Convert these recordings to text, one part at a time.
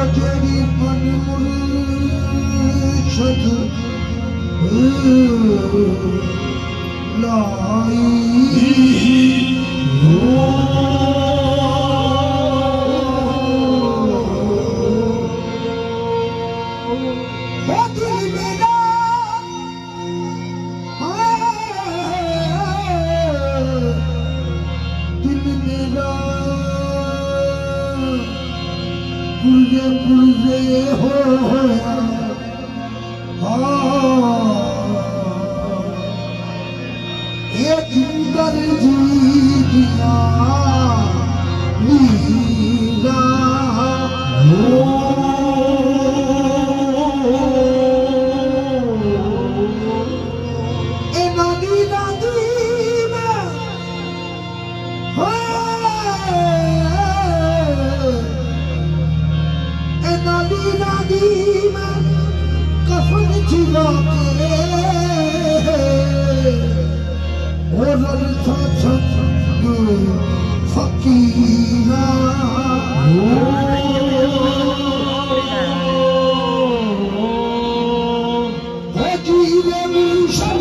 जड़ी मन मुर्शद लाई पुरजे हो एक इंदर जी दिया लीला नादी नादी में नादी नादी में कफन चिरा के और था छक फकीरा जीवे मुर्शद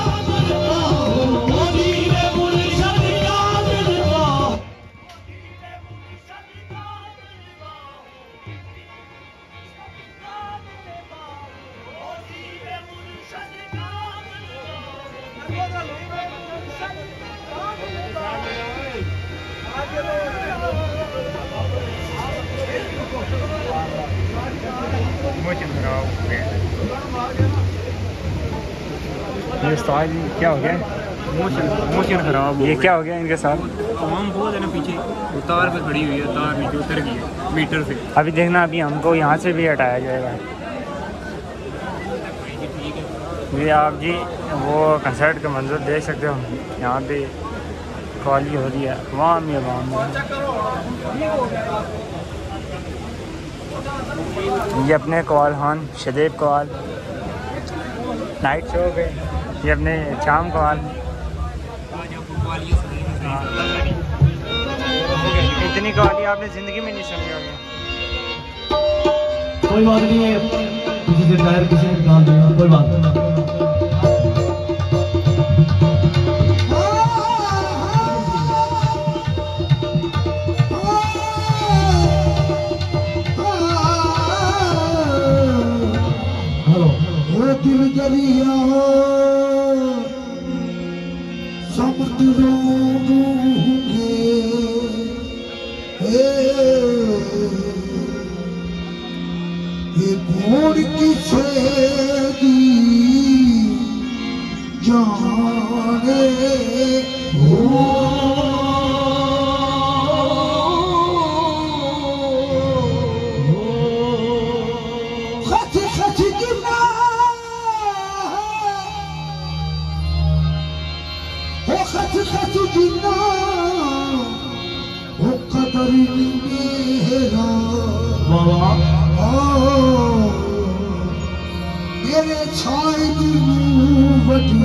ये उस्ताद जी क्या हो गया? मोशन खराब हो ये क्या हो गया इनके साथ? आवाम बहुत है ना पीछे, तार पे खड़ी हुई है, तार नीचे उतर गई है मीटर से। अभी देखना, अभी हमको यहाँ से भी हटाया जाएगा। ये आप जी वो कंसर्ट का मंजर देख सकते हो, यहाँ पे कॉली हो रही है, वहाँ में ये अपने कॉल खान शदेब कॉल नाइट शो पे, ये अपने शाम कॉल। इतनी कॉली आपने ज़िंदगी में नहीं सुनी होगी। कोई बात नहीं है, किसी से टायर किसी ने निकाल देगा, कोई बात नहीं। दिल दरिया समुद्रों डूबे, ये घोड़ की छेदी जाने हो। खच जिन्ना वो कदर मेरा मेरे छाए बड़ी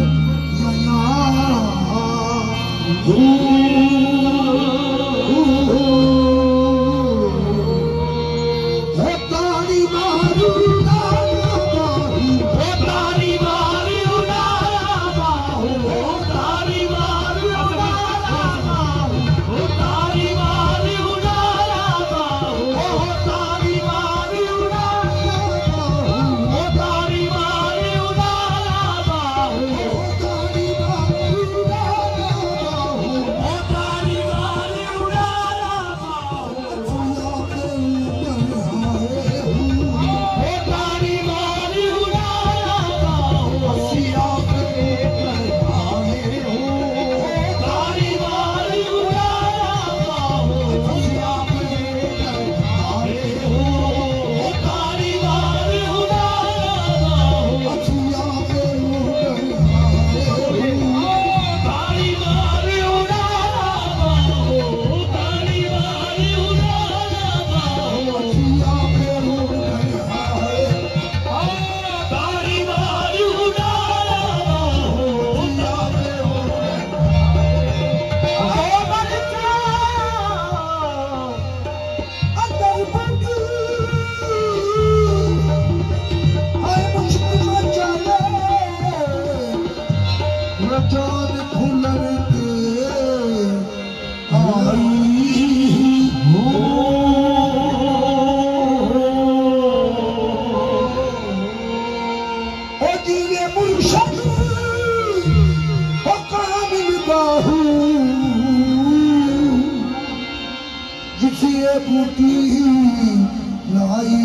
जिसे बूटी लाई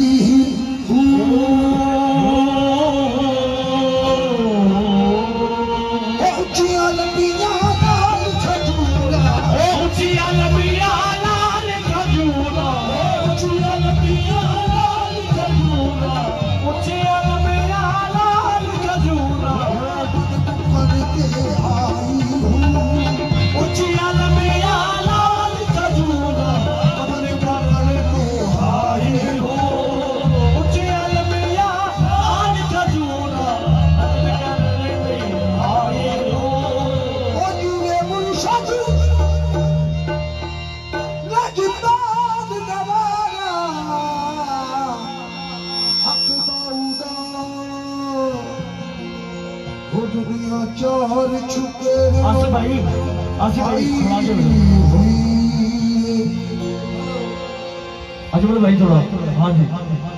ऊंचियां लंबियां लाल खजूरा ऊंचियां लंबियां लाल खजूरा ऊंचियां लंबियां लाल खजूरा ऊंचियां लंबियां लाल खजूरा बन के आई हूँ ऊंचियां लंबियां लाल खजूरा बन के आई हूँ ऊंचियां लंबियां लाल खजूरा बन के आई हूँ ओ जीवे मुर्शद लजदाद गवारा हक बाउदा हो दुनिया चार छुके आसिफ भाई खड़ा जो अजमल भाई थोड़ा हाँ जी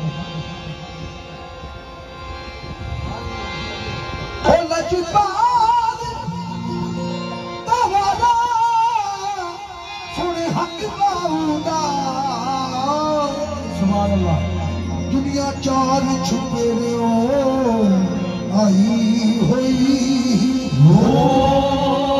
ओ लजदाद गवारा सुने हक बाउदा सुभान अल्लाह दुनिया चार छुपे आई हुई हो